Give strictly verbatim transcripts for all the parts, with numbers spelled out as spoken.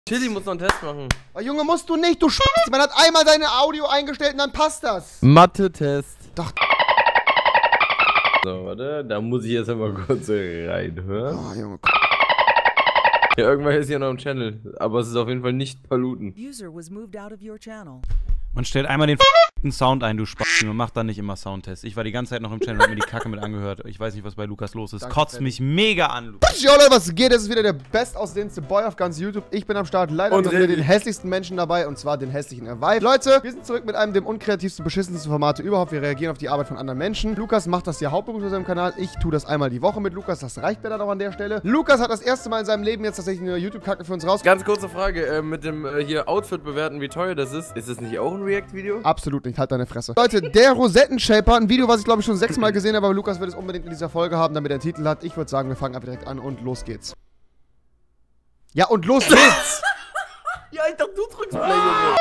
Chili muss noch einen Test machen. Oh, Junge, musst du nicht, du Sch***. Man hat einmal deine Audio eingestellt und dann passt das. Mathe-Test. Doch. So, warte, da muss ich jetzt einmal kurz reinhören. Oh, Junge. Ja, irgendwann ist hier noch im Channel, aber es ist auf jeden Fall nicht Paluten. Man stellt einmal den Sound ein, du Spaß, und macht dann nicht immer Soundtest. Ich war die ganze Zeit noch im Channel und hab mir die Kacke mit angehört. Ich weiß nicht, was bei Lukas los ist. Danke, Kotzt Freddy. mich mega an, Lukas. Yo Leute, was geht? Das ist wieder der bestaussehendste Boy auf ganz YouTube. Ich bin am Start. Leider Und haben wir Revi. den hässlichsten Menschen dabei, und zwar den hässlichen Revive. Leute, wir sind zurück mit einem der unkreativsten, beschissensten Formate überhaupt. Wir reagieren auf die Arbeit von anderen Menschen. Lukas macht das ja hauptberuflich auf seinem Kanal. Ich tue das einmal die Woche mit Lukas. Das reicht mir dann auch an der Stelle. Lukas hat das erste Mal in seinem Leben jetzt tatsächlich eine YouTube-Kacke für uns raus. Ganz kurze Frage, äh, mit dem äh, hier Outfit bewerten, wie teuer das ist. Ist das nicht auch ein React-Video? Absolut nicht, halt deine Fresse. Leute, der Rosetten-Shaper, ein Video, was ich glaube ich schon sechsmal gesehen habe, aber Lukas wird es unbedingt in dieser Folge haben, damit er einen Titel hat. Ich würde sagen, wir fangen einfach direkt an und los geht's. Ja, und los geht's! Ja, ich dachte, du drückst Play, Junge.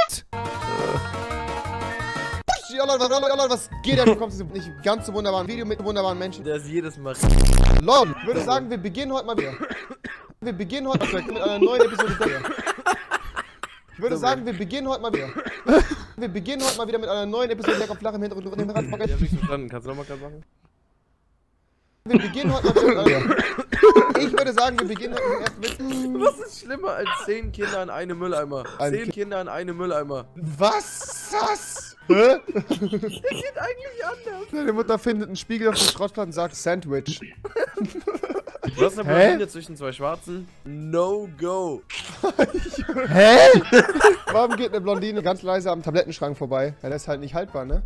Ja, Leute, was, Leute, Leute, was geht denn? Du kommst zu diesem nicht ganz so wunderbaren Video mit wunderbaren Menschen. Der ist jedes Mal. Leute, ich würde sagen, wir beginnen heute mal wieder. Wir beginnen heute mal mit einer neuen Episode der. Ich würde sagen, wir beginnen heute mal wieder. Wir beginnen heute mal wieder mit einer neuen Episode der kommt flach im Hintergrund. Ich hab nicht verstanden. Kannst du nochmal gerade machen? Wir beginnen heute mal wieder mit einer. Ich würde sagen, wir beginnen heute mit dem ersten Witz. Was ist schlimmer als zehn Kinder in einem Mülleimer? Ein Zehn Ki- Kinder in einem Mülleimer. Was? Das? Hä? Das geht eigentlich anders. Deine Mutter findet einen Spiegel auf dem Schrottplatz und sagt Sandwich. Du hast eine Hä? Blondine zwischen zwei Schwarzen. No go. Hä? Warum geht eine Blondine ganz leise am Tablettenschrank vorbei? Ja, das ist halt nicht haltbar, ne?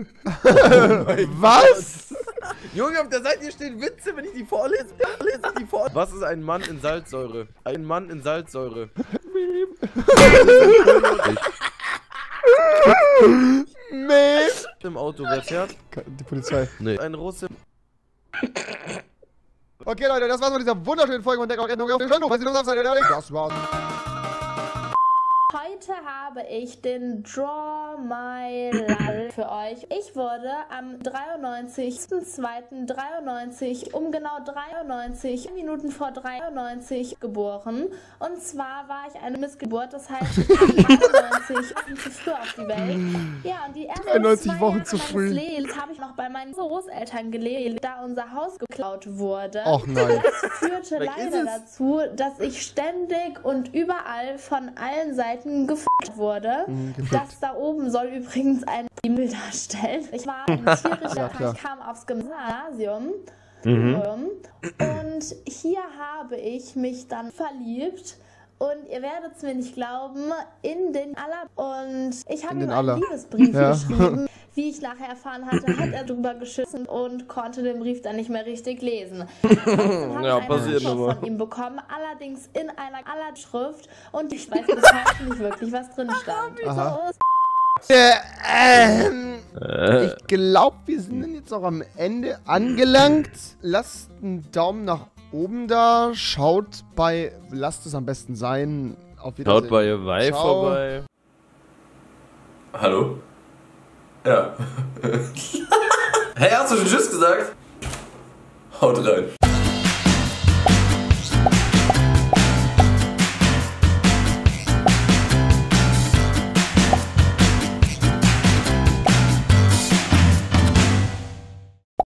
Was? Junge, auf der Seite hier stehen Witze, wenn ich die vorlese. Lese ich die vor. Was ist ein Mann in Salzsäure? Ein Mann in Salzsäure. Nee. Im Auto, wer fährt? Die Polizei. Nee. Ein Russe. Okay, Leute, das war's von dieser wunderschönen Folge von Deck auf Änderung auf den Stand. Das war's. Heute habe ich den Draw My Lal für euch. Ich wurde am dreiundneunzigsten zweiten dreiundneunzig um genau dreiundneunzig Minuten vor dreiundneunzig geboren. Und zwar war ich eine Missgeburt, das heißt, ich kam dreiundneunzig Wochen zu früh auf die Welt. Ja, und die ersten dreiundneunzig zwei Wochen Jahre zu meines früh. Lebens habe ich noch bei meinen Großeltern gelebt, da unser Haus geklaut wurde. Och nein. Das führte Weg ist leider es. dazu, dass ich ständig und überall von allen Seiten gefuckt wurde. Mhm, gefickt. Das da oben soll übrigens ein Himmel darstellen. Ich war ein tierischer, Ja, klar. ich kam aufs Gymnasium. Mhm. Und hier habe ich mich dann verliebt. Und ihr werdet es mir nicht glauben, in den Allah. Und ich habe In ihm den einen Allah. Liebesbrief Ja. geschrieben. Wie ich nachher erfahren hatte, hat er drüber geschissen und konnte den Brief dann nicht mehr richtig lesen. Trotzdem habe Ja, ich passiert eine Antwort immer. von ihm bekommen, allerdings in einer Allah-Schrift. Und ich weiß bis heute nicht wirklich, was drin stand. Aha. So, Äh, ähm, Äh. ich glaube, wir sind dann jetzt auch am Ende angelangt. Lasst einen Daumen nach oben da. Schaut bei, lasst es am besten sein. Auf Wiedersehen. Schaut bei Wei Ciao. vorbei. Hallo? Ja. Hey, hast du schon Tschüss gesagt? Haut rein.